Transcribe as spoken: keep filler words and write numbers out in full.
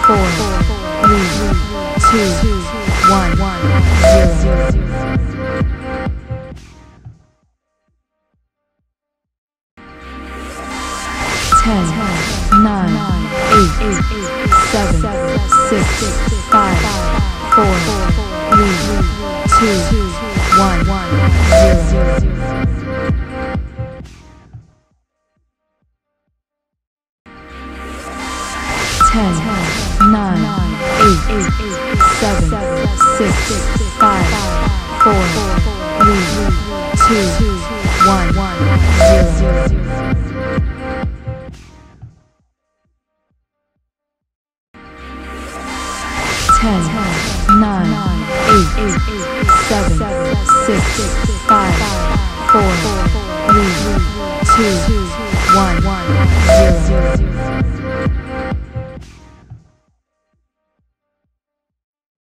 four, three, two, one, zero. ten, nine, eight, seven, six, five, four, three, two, one, zero. ten, nine, eight, seven, six, five, four, three, two, one, zero. ten, nine, eight, seven, six, five, four, three, two, one, zero.